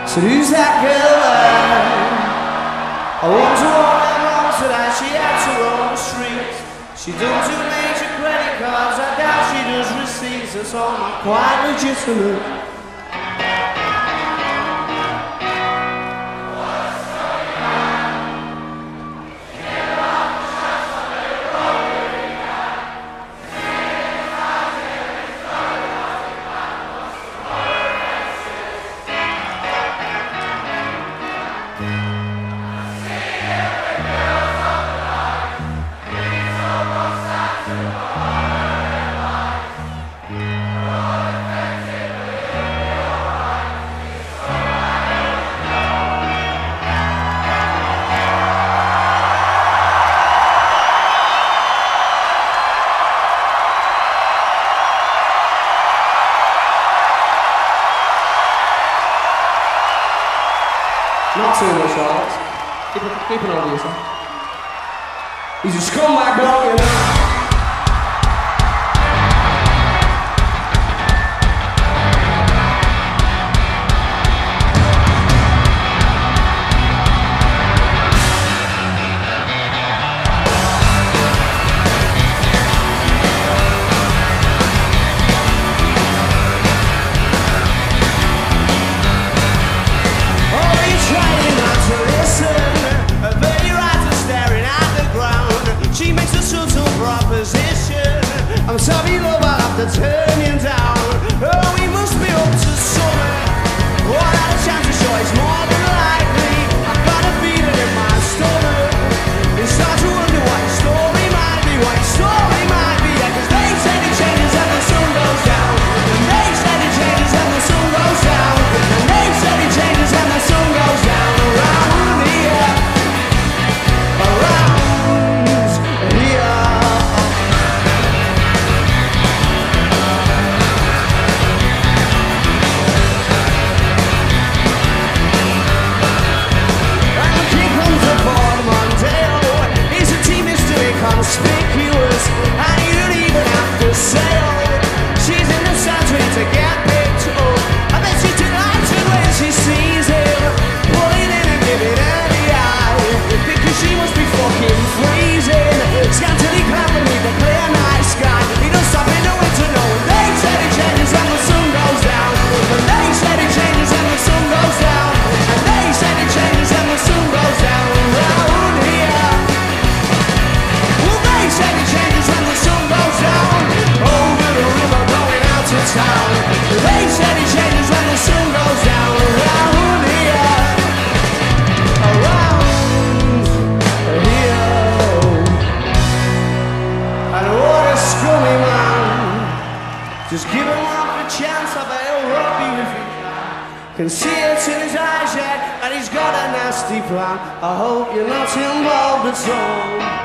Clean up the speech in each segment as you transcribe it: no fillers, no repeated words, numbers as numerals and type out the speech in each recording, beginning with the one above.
Said, who's that girl? I wonder what that wrong today. She had to roam the streets. She don't do major credit cards. I doubt she does receipts. That's all not quite legitimate. Not too much, Alex. Keep an over yourself. He's a scumbag dog, you know. I'm sorry, love, I'll have to turn you down. Oh, we must be up to something. What had a chance to show is more than likely. I've got a feeling in my stomach. You start to wonder what your story might be, what your story might be. Yeah, cause they say it changes and the sun goes down. And they say it changes and the sun goes down. And they say it changes and the sun goes down. Around here, around here. Conspicuous, and you don't even have to say oh. She's in the century to get picked up. I bet she's delighted when she sees him, pulling in and giving her the eye, because she must be fucking freezing. Scantily clad beneath the clear night sky. He don't stop in the winter, no. And they said it changes and the sun goes down. And they said it changes and the sun goes down. And they said it changes and the sun goes down. Around here. They said it changes when the sun goes down. Over the river going out to town. They said it changes when the sun goes down. Around here, around here. And what a scummy man. Just give him half a chance, I bet he'll rob you if he can see it in his eyes yet. And he's got a nasty plan. I hope you're not involved at all.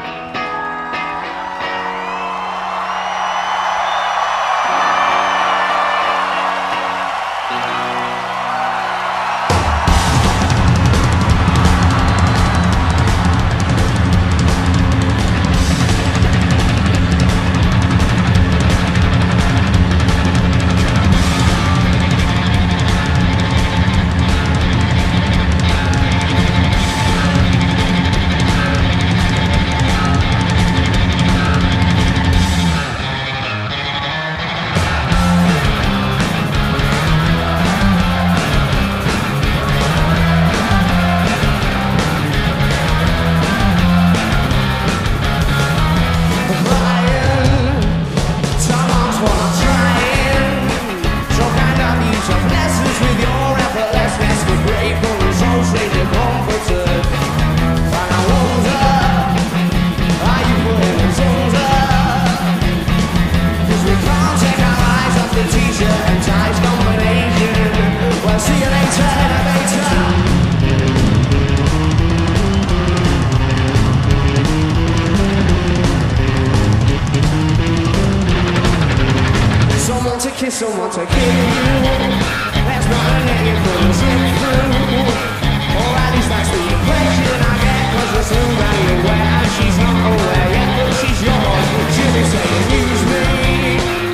Kiss someone to kill you. That's not a name for the slip through. Or at least that's the impression I get. Cause the soon that you're aware and she's not aware yet. But she's yours. She'll be saying use me.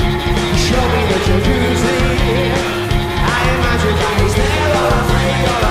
Show me that you're using. I imagine that he's there or afraid or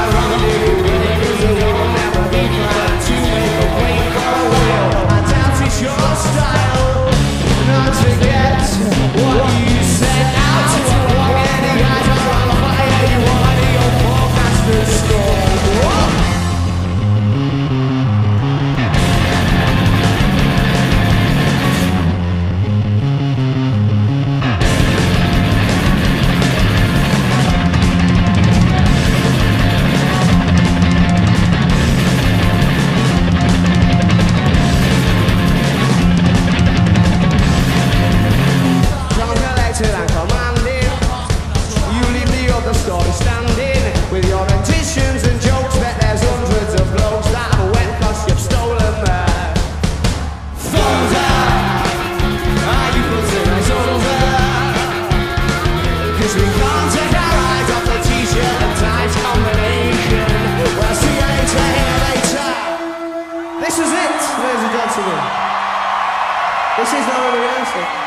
This is not a rehearsal.